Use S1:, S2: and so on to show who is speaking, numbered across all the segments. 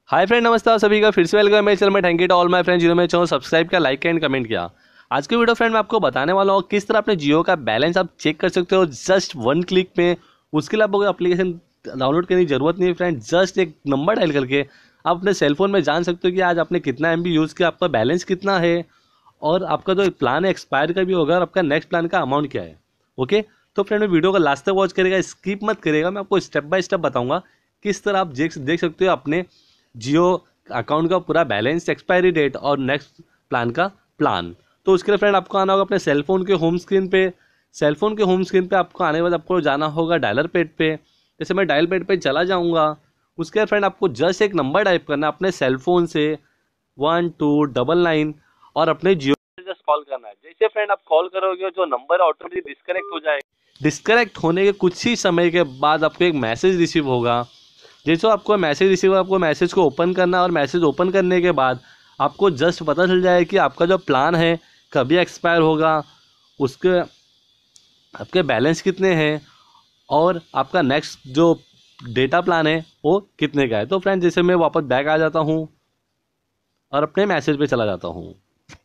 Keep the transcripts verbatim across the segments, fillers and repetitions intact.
S1: Hi friend, नमस्ते आप सभी का फिर से वेलकम है चैनल में। Thank you to all my friends जिन्होंने मेरे चैनल सब्सक्राइब किया, लाइक किया एंड कमेंट किया। आज की वीडियो फ्रेंड मैं आपको बताने वाला हूँ किस तरह अपने जियो का बैलेंस आप चेक कर सकते हो जस्ट वन क्लिक में। उसके लिए आपको एप्लीकेशन डाउनलोड करने की जरूरत नहीं है फ्रेंड। जस्ट एक नंबर डायल करके आप अपने सेलफोन में जान सकते हो कि आज आपने कितना एम बी यूज़ किया, आपका बैलेंस कितना है और आपका जो प्लान है एक्सपायर का भी होगा और आपका नेक्स्ट प्लान का अमाउंट क्या है। ओके, तो फ्रेंड मैं वीडियो को लास्ट तक वॉच करेगा, स्किप मत करेगा। मैं आपको स्टेप बाय स्टेप बताऊंगा किस तरह आप देख देख सकते हो अपने जियो अकाउंट का पूरा बैलेंस, एक्सपायरी डेट और नेक्स्ट प्लान का प्लान। तो उसके लिए फ्रेंड आपको आना होगा अपने सेलफोन के होम स्क्रीन पे। सेलफोन के होम स्क्रीन पे आपको आने के बाद आपको जाना होगा डायलर पेड पे। जैसे मैं डायल पेड पे चला जाऊंगा, उसके बाद फ्रेंड आपको जस्ट एक नंबर टाइप करना है अपने सेलफोन से, वन टू डबल नाइन, और अपने जियो जस्ट कॉल करना है। जैसे फ्रेंड आप कॉल करोगे जो नंबर ऑटोमेटिक डिस्कनेक्ट हो जाएगा। डिस्कनेक्ट होने के कुछ ही समय के बाद आपको एक मैसेज रिसीव होगा। जैसे आपको मैसेज रिसीव होगा, आपको मैसेज को ओपन करना है और मैसेज ओपन करने के बाद आपको जस्ट पता चल जाए कि आपका जो प्लान है कभी एक्सपायर होगा, उसके आपके बैलेंस कितने हैं और आपका नेक्स्ट जो डेटा प्लान है वो कितने का है। तो फ्रेंड जैसे मैं वापस बैक आ जाता हूँ और अपने मैसेज पे चला जाता हूँ।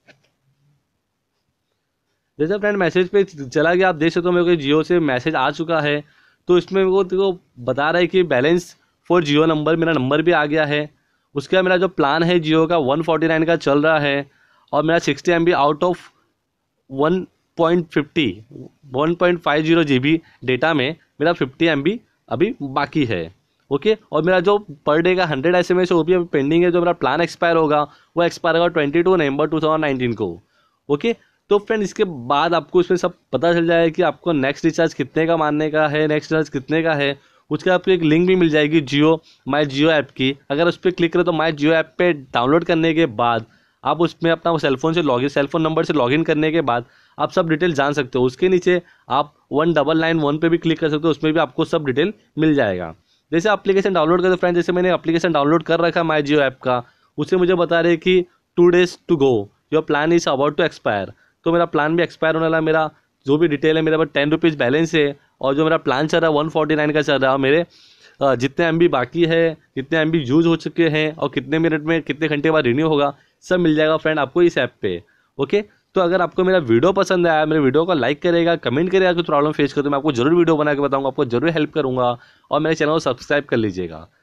S1: जैसे फ्रेंड मैसेज पे चला गया, आप देख सकते हो मेरे को जियो से मैसेज आ चुका है। तो इसमें मेरे को तो बता रहा है कि बैलेंस फॉर जियो नंबर, मेरा नंबर भी आ गया है। उसके बाद मेरा जो प्लान है जियो का वन फोर्टी नाइन का चल रहा है और मेरा sixty M B out of one point fifty one point five zero G B data में मेरा फिफ्टी एम बी अभी बाकी है। ओके, और मेरा जो पर डे का हंड्रेड एस एम एस है वो भी अभी पेंडिंग है। जो मेरा प्लान एक्सपायर होगा वो एक्सपायर होगा twenty two November two thousand nineteen को। ओके, तो फ्रेंड इसके बाद आपको इसमें सब पता चल जाएगा कि आपको नेक्स्ट रिचार्ज कितने का मारने का है, नेक्स्ट रिचार्ज कितने का है। उसके आपको एक लिंक भी मिल जाएगी जियो माई जियो ऐप की। अगर उस पर क्लिक करें तो माई जियो ऐप पे डाउनलोड करने के बाद आप उसमें अपना सेलफोन से लॉगिन सेलफोन नंबर से लॉगिन करने के बाद आप सब डिटेल जान सकते हो। उसके नीचे आप वन डबल नाइन वन पे भी क्लिक कर सकते हो, उसमें भी आपको सब डिटेल मिल जाएगा। जैसे एप्लीकेशन डाउनलोड करते फ्रेंड, जैसे मैंने एप्लीकेशन डाउनलोड कर रखा माई जियो ऐप का, उससे मुझे बता रहे कि two days to go, your plan is about to expire. तो मेरा प्लान भी एक्सपायर होने वाला। मेरा जो भी डिटेल है, मेरे पास टेन रुपीज़ बैलेंस है और जो मेरा प्लान चल रहा है वन फोर्टी नाइन का चल रहा है। और मेरे जितने एम बी बाकी है, कितने एम बी यूज हो चुके हैं और कितने मिनट में कितने घंटे बाद रिन्यू होगा, सब मिल जाएगा फ्रेंड आपको इस ऐप पे। ओके, तो अगर आपको मेरा वीडियो पसंद आया, मेरे वीडियो को लाइक करेगा, कमेंट करेगा, कुछ प्रॉब्लम फेस करते तो मैं आपको जरूर वीडियो बना के बताऊंगा, आपको जरूर हेल्प करूंगा और मेरे चैनल को सब्सक्राइब कर लीजिएगा।